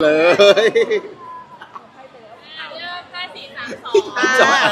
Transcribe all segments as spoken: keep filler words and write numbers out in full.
เลยเริ่มห้าสี่สามสองห้า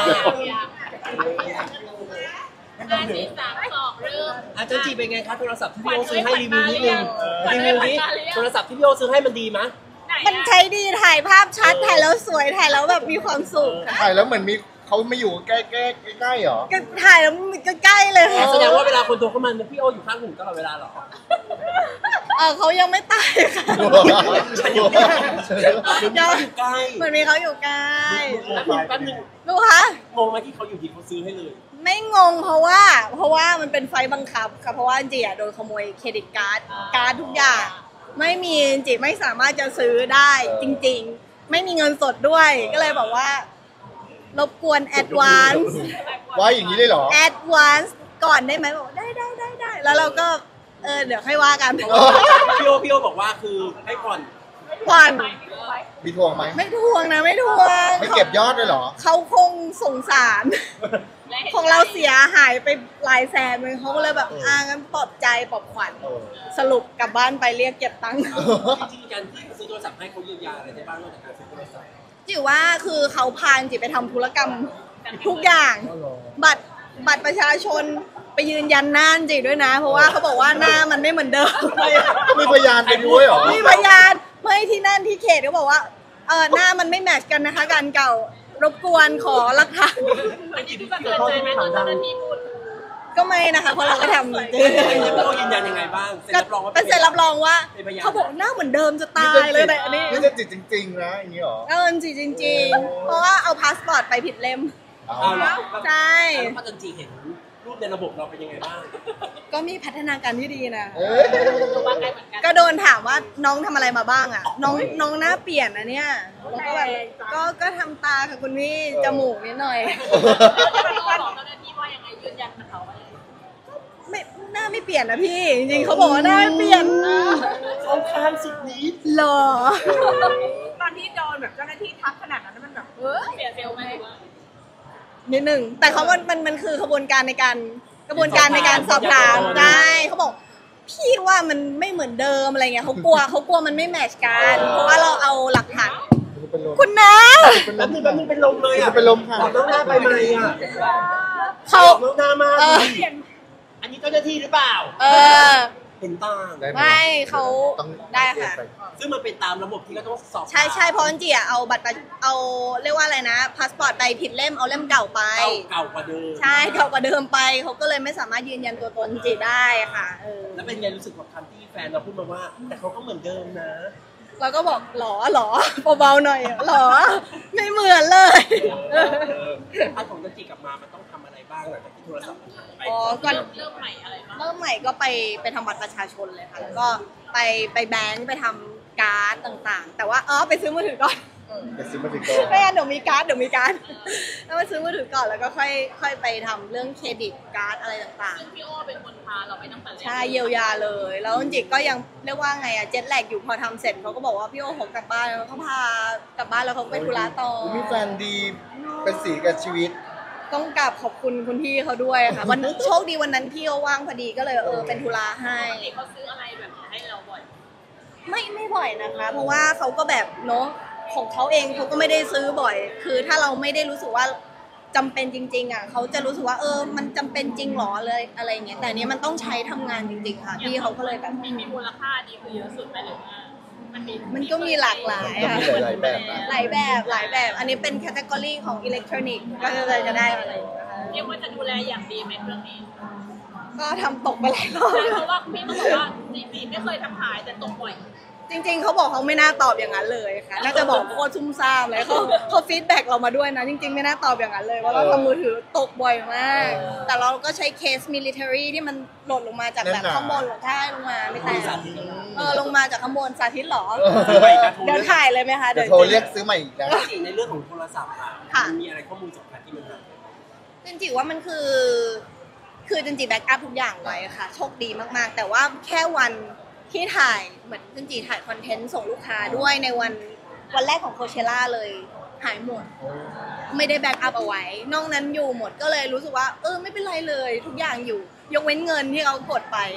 สี่สามสองเริ่มอาจารย์จีเป็นไงคะโทรศัพท์ที่พี่โอซื้อให้รีวิวนิดนึงรีวิวนี้โทรศัพท์ที่พี่โอซื้อให้มันดีมั้ยมันใช้ดีถ่ายภาพชัดถ่ายแล้วสวยถ่ายแล้วแบบมีความสุขถ่ายแล้วเหมือนมีเขาไม่อยู่ใกล้ใกล้ใกล้หรอถ่ายแล้วมันใกล้เลยค่ะแสดงว่าเวลาคนโทรเข้ามาพี่โออยู่ข้างหูตลอดเวลาหรอเออเขายังไม่ตายค่ะฉันอยู่ใกล้อยู่ใกล้เหมือนมีเขาอยู่ใกล้แป๊บนึงดูคะงงไหมที่เขาอยู่ดีเขาซื้อให้เลยไม่งงเพราะว่าเพราะว่ามันเป็นไฟบังคับค่ะเพราะว่าจริงๆโดนขโมยเครดิตการ์ดการ์ดทุกอย่างไม่มีจริงๆไม่สามารถจะซื้อได้จริงๆไม่มีเงินสดด้วยก็เลยบอกว่ารบกวนแอดวานซ์ว่าอย่างนี้เลยเหรอแอดวานซ์ก่อนได้ไหมบอกได้ได้ได้ได้แล้วเราก็เออเดี๋ยวให้ว่ากันพี่โอพี่โอบอกว่าคือให้ผ่อนผ่อนมีทวงไหมไม่ทวงนะไม่ทวงไม่เก็บยอดเลยเหรอเขาคงสงสารของเราเสียหายไปหลายแสนเลยเขาก็เลยแบบอ่างั้นปลอบใจปลอบขวัญสรุปกลับบ้านไปเรียกเก็บตังค์จริงๆการที่ซื้อโทรศัพท์ให้เขาเยียวยาอะไรได้บ้างนอกจากการซื้อโทรศัพท์จิ๋วว่าคือเขาพาจิ๋วไปทำธุรกรรมทุกอย่างบัตรบัตรประชาชนไปยืนยันหน้าจิ๋วด้วยนะเพราะว่าเขาบอกว่าหน้ามันไม่เหมือนเดิมมีพยานไปด้วยเหรอมีพยานเมื่อที่นั่นที่เขตเขาบอกว่าเออหน้ามันไม่แมทช์กันนะคะการเก่ารบกวนขอหลักฐานอันนี้พี่ก็เตือนใจไหมตอนเจ้าหน้าที่พูดก็ไม่นะคะเพราะเราก็ทำจริงๆเรายืนยันยังไงบ้างเซ็นรับรองว่าเป็นเซ็นรับรองว่าเขาบอกหน้าเหมือนเดิมจะตายเลยแต่อันนี้นี่จะจิตจริงๆนะอย่างนี้หรอเออจิตจริงๆเพราะว่าเอาพาสปอร์ตไปผิดเล่มใช่แล้วป้าจันจีเห็นรูปในระบบเราเป็นยังไงบ้างก็มีพัฒนาการที่ดีนะก็โดนถามว่าน้องทำอะไรมาบ้างอ่ะน้องน้องหน้าเปลี่ยนนะเนี่ยแล้วก็แบบก็ก็ทำตาค่ะคุณพี่จมูกนิดหน่อยบอกเจ้าหน้าที่ว่ายังไงยืนยันกับเขาไม่หน้าไม่เปลี่ยนนะพี่จริงๆเขาบอกว่าหน้าไม่เปลี่ยนเขาข้างสุดนี้หรอตอนที่โดนแบบเจ้าหน้าที่ทักขนาดนั้นมันแบบเออเสียเซลล์ไหมนิดหนึ่งแต่เขามันมันมันคือขบวนการในการกระบวนการในการสอบถามได้เขาบอกพี่ว่ามันไม่เหมือนเดิมอะไรเงี้ยเขากลัวเขากลัวมันไม่แมทช์กันเพราะว่าเราเอาหลักฐานคุณน้าแป๊บนึงแป๊บนึงเป็นลมเลยอ่ะเป็นลมค่ะบอกน้องหน้าไปไหมอ่ะเขาน้องหน้ามาอันนี้เจ้าหน้าที่หรือเปล่าเออเห็นต่างไม่เขาได้ค่ะซึ่งมันเป็นตามระบบที่ก็ต้องสอบใช่ใช่เพราะจริงๆเอาบัตรเอาเรียกว่าอะไรนะพาสปอร์ตไปผิดเล่มเอาเล่มเก่าไปเก่ากว่าเดิมใช่เก่ากว่าเดิมไปเขาก็เลยไม่สามารถยืนยันตัวตนจีได้ค่ะเออแล้วเป็นไงรู้สึกกับคำที่แฟนเราพูดมาว่าแต่เขาก็เหมือนเดิมนะเราก็บอกหรอหรอเบาๆหน่อยหรอไม่เหมือนเลยถ้าของจันจีกลับมามันต้องทำอะไรบ้างหลังจากที่โทรศัพท์มันหายไปอ๋อก่อนเริ่มใหม่อะไรบ้างเริ่มใหม่ก็ไปไปทำบัตรประชาชนเลยค่ะแล้วก็ไปไปแบงค์ไปทำการ์ดต่างๆแต่ว่าอ๋อไปซื้อมือถือก่อนไปซื้อมือถือก่อนไม่งั้นเดี๋ยวมีการ์ดเดี๋ยวมีการ์ดแล้วมาซื้อมือถือก่อนแล้วก็ค่อยค่อยไปทำเรื่องเครดิตการ์ดอะไรต่างๆซึ่งพี่โอเป็นคนพาเราไปตั้งแต่แรกใช่เยียวยาเลยแล้วจริงๆก็ยังเรียกว่าไงอะเจ็ตแลกอยู่พอทำเสร็จเขาก็บอกว่าพี่โอเขากลับบ้านแล้วเขาพากลับบ้านแล้วเขาไปธุระต่อมีแฟนดีเป็นสีกับชีวิตต้องกราบขอบคุณคุณพี่เขาด้วยค่ะวันโชคดีวันนั้นพี่เขาว่างพอดีก็เลยเออเป็นธุระให้เขาซื้ออะไรแบบให้เราบ่อยไม่ไม่บ่อยนะคะเพราะว่าเขาก็แบบเนาะของเขาเองเขาก็ไม่ได้ซื้อบ่อยคือถ้าเราไม่ได้รู้สึกว่าจำเป็นจริงๆอ่ะเขาจะรู้สึกว่าเออมันจำเป็นจริงหรอเลยอะไรเงี้ยแต่เนี้ยมันต้องใช้ทำงานจริงๆค่ะพี่เขาก็เลยแบบมีมีมูลค่าดีคือเยอะสุดไหมหรือว่ามันมีมันก็มีหลากหลายค่ะหลายแบบหลายแบบหลายแบบอันนี้เป็นแคตตากรีของอิเล็กทรอนิกส์ก็จะจะได้อะไรเรียกว่าจะดูแลอย่างดีไหมเรื่องนี้ก็ทำตกไปหลายรอบเพราะว่าพี่เขาบอกว่าจีบีไม่เคยทำหายแต่ตกบ่อยจริงๆเขาบอกเขาไม่น่าตอบอย่างนั้นเลยค่ะน่าจะบอกโคตรซุ่มซ่ามเลยเขาเขาฟีดแบ็กเรามาด้วยนะจริงๆไม่น่าตอบอย่างนั้นเลยว่าเราทำมือถือตกบ่อยมากแต่เราก็ใช้เคสมิลิเตอรี่ที่มันหล่นลงมาจากแบบข้างบนหรือใช่ลงมาไม่แต่เออลงมาจากข้างบนสาธิตหรอเดี๋ยวถ่ายเลยไหมคะเดี๋ยวโทรเรียกซื้อใหม่อีกนะในเรื่องของโทรศัพท์ค่ะมีอะไรข้อมูลสำคัญที่มันจริงๆว่ามันคือคือจริงๆแบ็กอัพทุกอย่างไว้ค่ะโชคดีมากๆแต่ว่าแค่วันที่ถ่ายเหมือนจริงๆถ่ายคอนเทนต์ส่งลูกค้าด้วยในวันวันแรกของโคเชล่าเลยหายหมดไม่ได้แบ็กอัพเอาไว้นอกนั้นอยู่หมดก็เลยรู้สึกว่าเออไม่เป็นไรเลยทุกอย่างอยู่ยกเว้นเงินที่เขากดไป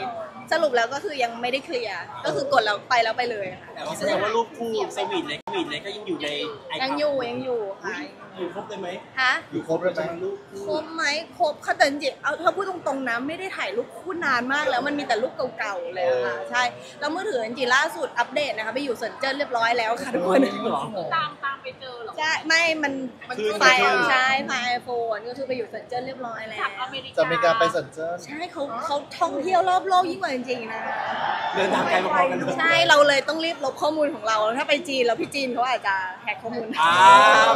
สรุปแล้วก็คือยังไม่ได้เคลียร์ก็คือกดแล้วไปแล้วไปเลยค่ะแต่ว่าแสดงว่ารูปคู่สวีทเลยสวีทเลยก็ยังอยู่ในไอยังอยู่ยังอยู่ค่ะอยู่ครบเลยไหมฮะอยู่ครบเลยไหมรูปคู่ครบไหมครบค่ะแต่จริงๆเอาถ้าพูดตรงๆนะไม่ได้ถ่ายรูปคู่นานมากแล้วมันมีแต่รูปเก่าๆเลยอะค่ะใช่แล้วมือถือจริงๆล่าสุดอัปเดตนะคะไปอยู่เซินเจิ้นเรียบร้อยแล้วค่ะทุกคนจริงเหรอตามตามไปเจอเหรอใช่ไม่มันคือไฟล์คือใช่ไฟล์ไอโฟนก็คือไปอยู่เซินเจิ้นเรียบร้อยแล้วจากอเมริกาจะมีการไปสัญเจิ้นใช่เขาเขาท่องเที่ยวรอบโลกยิ่งกว่าจริงๆนะเดินทางไกลพอๆกันเลยใช่เราเลยต้องรีบลบข้อมูลของเราถ้าไปจีนแล้วพี่จีนเขาอาจจะแฮกข้อมูลอ้าว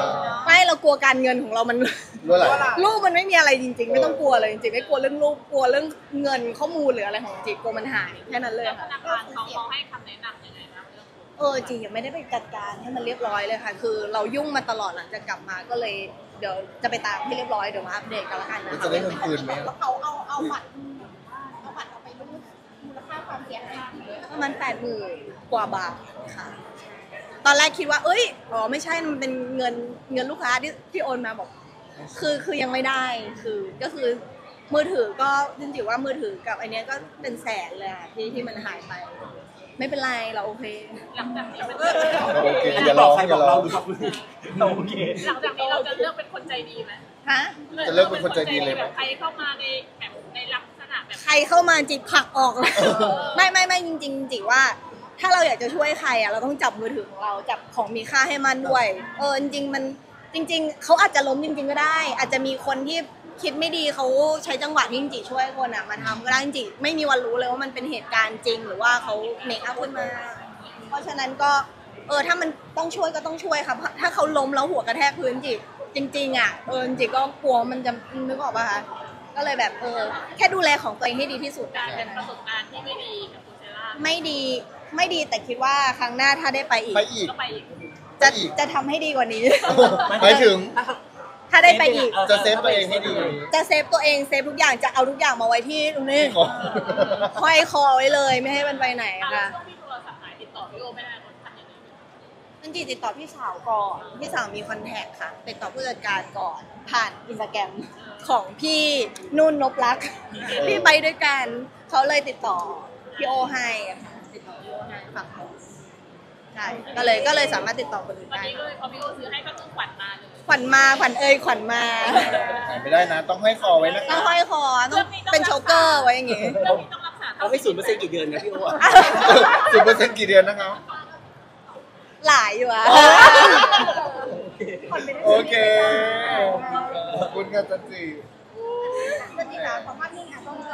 ไม่เรากลัวการเงินของเรามันรู้อะไรรูปมันไม่มีอะไรจริงๆ ไม่ต้องกลัวเลยจริงๆไม่กลัวเรื่องรูปกลัวเรื่องเงินข้อมูลหรืออะไรของจริงกลัวมันหายแค่นั้นเลยแล้วธค่ะนาคารเขาเขาให้คำแนะนำยังไงบ้างเรื่องนี้เออจริงยังไม่ได้ไปจัดการให้มันเรียบร้อยเลยค่ะ คือเรายุ่งมาตลอดหลังจากกลับมาก็เลยเดี๋ยวจะไปตามให้เรียบร้อยเดี๋ยวมาอัปเดตกันละกันนะจะได้เงินคืนไหมเอาเอาเอาบัตรเอาบัตรเอาไปรูดมูลค่าความเสียหายประมาณแปดหมื่นกว่าบาทค่ะ ตอนแรกคิดว่า เอ้ยอ๋อไม่ใช่มันเป็นเงินเงินลูกค้าที่ที่โอนมาบอก คือคือยังไม่ได้คือก็คือมือถือก็จริงๆว่ามือถือกับอันเนี้ยก็เป็นแสนเลยอะที่ที่มันหายไป ไม่เป็นไรเราโอเคหลังจากนี้มันโอเคอันอนี้ย่าบร้ออก งใครอบอย่าก ร้เราองหรือครับโอเคหลังจากนี้เราจะเลือกเป็นคนใจดีไหมฮะจะเลิกเป็นคนใจดีเลยไหมแบบใครเข้ามาในแบบในลักษณะแบบใครเข้ามาจิบผลักออกเลย ไม่ไม่ไม่จริงๆจริงๆว่า ถ้าเราอยากจะช่วยใครอ่ะเราต้องจับมือถือของเราจับของมีค่าให้มันด้วย เออจริงๆมันจริง ๆเขาอาจจะล้มจริง ๆก็ได้ อาจจะมีคนที่คิดไม่ดีเขาใช้จังหวะที่จริงๆช่วยคนอ่ะมาทำก็ได้จริงๆไม่มีวันรู้เลยว่ามันเป็นเหตุการณ์จริง หรือว่าเขาเมคอัพขึ้นมา เพราะฉะนั้นก็เออถ้ามันต้องช่วยก็ต้องช่วยครับถ้าเขาล้มแล้วหัวกระแทกพื้นจริงจริงๆอ่ะเออจริงๆก็กลัวมันจะนึกออกป่ะคะก็เลยแบบเออแค่ดูแลของตัวเองให้ดีที่สุดการเป็แค่นนั้ประนสบการณ์ที่ไม่ดีกับคุณเซล่าไม่ดีไม่ดีแต่คิดว่าครั้งหน้าถ้าได้ไปอีกไปอีกก็ไปอีกไปจะอีกจะทำให้ดีกว่านี้หมายถึงถ้าได้ไปอีกจะเซฟตัวเองให้ดีกว่านี้จะเซฟตัวเองเซฟทุกอย่างจะเอาทุกอย่างมาไว้ที่ตรงนี้ขอห้อยคอไว้เลยไม่ให้มันไปไหนเอาค่ะช่วงที่โทรศัพท์หายติดต่อพี่โอไม่ได้คนทำยังไงนั่นจีติดต่อพี่สาวก่อนพี่สาวมีคอนแทคค่ะติดต่อผู้จัดการก่อนผ่านอินสตาแกรมของพี่นุ่นนพรักษ์ที่ไปด้วยกันเขาเลยติดต่อพี่โอให้อะค่ะติดต่อพี่โอให้ฝั่งเขาใช่ก็เลยก็เลยสามารถติดต่อคนอื่นวันได้นี้ก็เลยพอพี่โอซื้อให้ก็คือขวัญมาเลยขวัญมาขวัญเอ่ยขวัญมาหายไม่ได้นะ ต้องให้คอไว้นะต้องห้อยคอต้องเป็นโชเกอร์ไว้อย่างงี้เรื่องนี้ต้องรักษาเอาไปศูนย์เปอร์เซ็นต์กี่เดือนนะพี่โอ้อะสิบเปอร์เซ็นต์กี่เดือนนะครับหลายอยู่อะโอเค ขอบคุณค่ะจันจีจริงๆนะของภาพนิ่งอ่ะต้อง